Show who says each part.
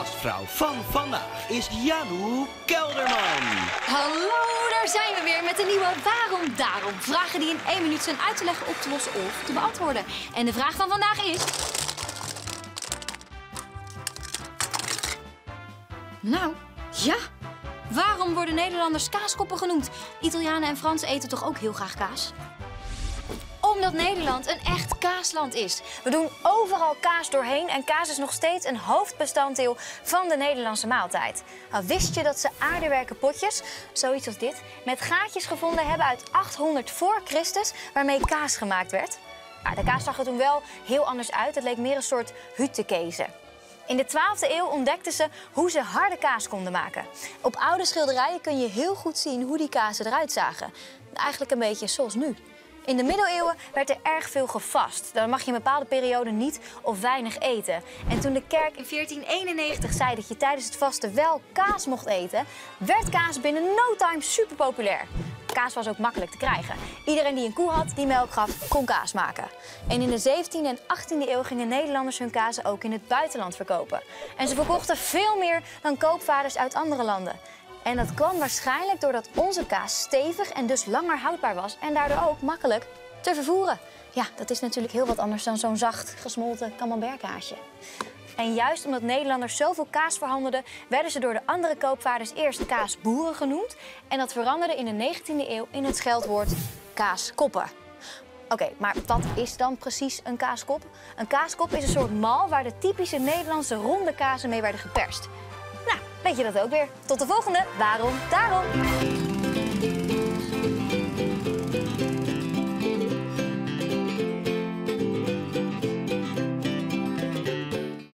Speaker 1: gastvrouw van vandaag is Janoe Kelderman.
Speaker 2: Hallo, daar zijn we weer met een nieuwe Waarom Daarom. Vragen die in 1 minuut zijn uit te leggen, op te lossen of te beantwoorden. En de vraag van vandaag is... Nou, ja. Waarom worden Nederlanders kaaskoppen genoemd? Italianen en Fransen eten toch ook heel graag kaas? Omdat Nederland een echt kaasland is. We doen overal kaas doorheen en kaas is nog steeds een hoofdbestanddeel van de Nederlandse maaltijd. Nou, wist je dat ze aardewerken potjes, zoiets als dit, met gaatjes gevonden hebben uit 800 voor Christus, waarmee kaas gemaakt werd? Nou, de kaas zag er toen wel heel anders uit. Het leek meer een soort huttekezen. In de 12e eeuw ontdekten ze hoe ze harde kaas konden maken. Op oude schilderijen kun je heel goed zien hoe die kazen eruit zagen. Eigenlijk een beetje zoals nu. In de middeleeuwen werd er erg veel gevast. Dan mag je in bepaalde perioden niet of weinig eten. En toen de kerk in 1491 zei dat je tijdens het vasten wel kaas mocht eten, werd kaas binnen no time super populair. Kaas was ook makkelijk te krijgen. Iedereen die een koe had die melk gaf, kon kaas maken. En in de 17e en 18e eeuw gingen Nederlanders hun kazen ook in het buitenland verkopen. En ze verkochten veel meer dan koopvaders uit andere landen. En dat kwam waarschijnlijk doordat onze kaas stevig en dus langer houdbaar was en daardoor ook makkelijk te vervoeren. Ja, dat is natuurlijk heel wat anders dan zo'n zacht gesmolten camembertkaasje. En juist omdat Nederlanders zoveel kaas verhandelden, werden ze door de andere koopvaarders eerst kaasboeren genoemd. En dat veranderde in de 19e eeuw in het scheldwoord kaaskoppen. Oké, maar wat is dan precies een kaaskop? Een kaaskop is een soort mal waar de typische Nederlandse ronde kazen mee werden geperst. Nou, weet je dat ook weer. Tot de volgende Waarom Daarom!